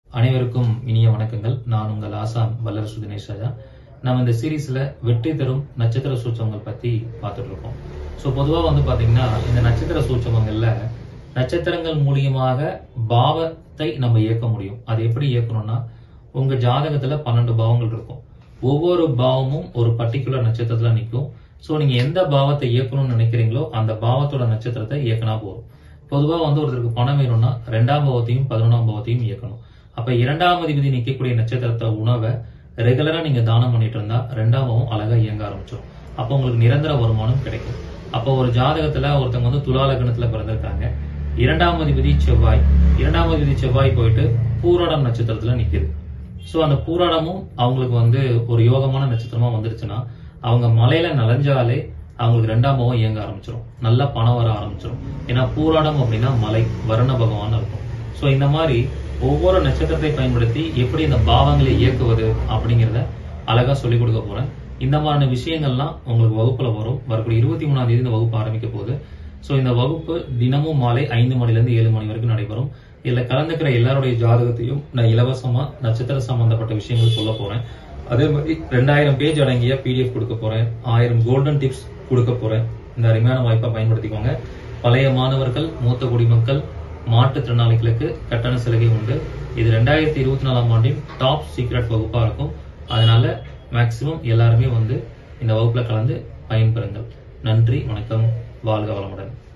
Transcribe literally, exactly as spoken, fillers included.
அனைவருக்கும் இனிய வணக்கங்கள். நான் உங்கள் ஆசான் வல்லரசு தினேஷ் ராஜா. நம்ம இந்த சீரீஸ்ல வெற்றி தரும் நட்சத்திர சூட்சமங்கள் பத்தி பார்த்துட்டு இருக்கோம். ஸோ பொதுவாக வந்து பாத்தீங்கன்னா இந்த நட்சத்திர சூட்சமங்கள்ல நட்சத்திரங்கள் மூலியமாக பாவத்தை நம்ம இயக்க முடியும். அது எப்படி இயக்கணும்னா, உங்க ஜாதகத்துல பன்னெண்டு பாவங்கள் இருக்கும். ஒவ்வொரு பாவமும் ஒரு பர்டிகுலர் நட்சத்திரத்துல நிற்கும். ஸோ நீங்க எந்த பாவத்தை இயக்கணும்னு நினைக்கிறீங்களோ அந்த பாவத்தோட நட்சத்திரத்தை இயக்கினா போதும். பொதுவாக வந்து ஒருத்தருக்கு பணம் வேணும்னா ரெண்டாம் பாவத்தையும் பதினொன்றாம் பாவத்தையும் இயக்கணும். அப்ப இரண்டாம் அதிபதி நிற்கக்கூடிய நட்சத்திரத்தை உணவை ரெகுலரா நீங்க தானம் பண்ணிட்டு இருந்தா ரெண்டாம் பாவம் அழகா இயங்க ஆரம்பிச்சிடும். அப்போ உங்களுக்கு நிரந்தர வருமானம் கிடைக்கும். அப்போ ஒரு ஜாதகத்துல ஒருத்தவங்க வந்து துலா லக்னத்துல பிறந்திருக்காங்க. இரண்டாம் அதிபதி செவ்வாய் இரண்டாம் அதிபதி செவ்வாய் போயிட்டு பூராடம் நட்சத்திரத்துல நிக்குது. சோ அந்த பூராடமும் அவங்களுக்கு வந்து ஒரு யோகமான நட்சத்திரமா வந்துருச்சுன்னா அவங்க மலையில நனைஞ்சாலே அவங்களுக்கு ரெண்டாம் பாவம் இயங்க ஆரம்பிச்சிடும். நல்லா பணம் வர ஆரம்பிச்சிடும். ஏன்னா பூராடம் அப்படின்னா மலை, வருண பகவான் இருக்கும். சோ இந்த மாதிரி ஒவ்வொரு நட்சத்திரத்தை பயன்படுத்தி எப்படி இந்த பாவங்களை இயக்குவது அப்படிங்கிறத அழகா சொல்லிக் கொடுக்க போறேன். இந்த மாதிரியான விஷயங்கள்லாம் உங்களுக்கு வகுப்புல வரும். வரக்கூடிய இருபத்தி மூணாம் தேதி இந்த வகுப்பு ஆரம்பிக்க போகுது. சோ இந்த வகுப்பு தினமும் மாலை ஐந்து மணில இருந்து ஏழு மணி வரைக்கும் நடைபெறும். இதுல கலந்துக்கிற எல்லாருடைய ஜாதகத்தையும் நான் இலவசமா நட்சத்திர சம்பந்தப்பட்ட விஷயங்கள் சொல்ல போறேன். அதே மாதிரி ரெண்டாயிரம் பேஜ் அடங்கிய பிடிஎஃப் கொடுக்க போறேன். ஆயிரம் கோல்டன் டிப்ஸ் கொடுக்க போறேன். இந்த அருமையான வாய்ப்பை பயன்படுத்திக்கோங்க. பழைய மாணவர்கள், மூத்த குடிமக்கள், மாற்றுத்திறனாளிகளுக்கு கட்டண சலுகை உண்டு. இது ரெண்டாயிரத்தி இருபத்தி நாலாம் ஆண்டின் டாப் சீக்ரெட் வகுப்பா இருக்கும். அதனால மேக்சிமம் எல்லாருமே வந்து இந்த வகுப்புல கலந்து பயன்பெறுங்கள். நன்றி, வணக்கம், வாழ்க வளமுடன்.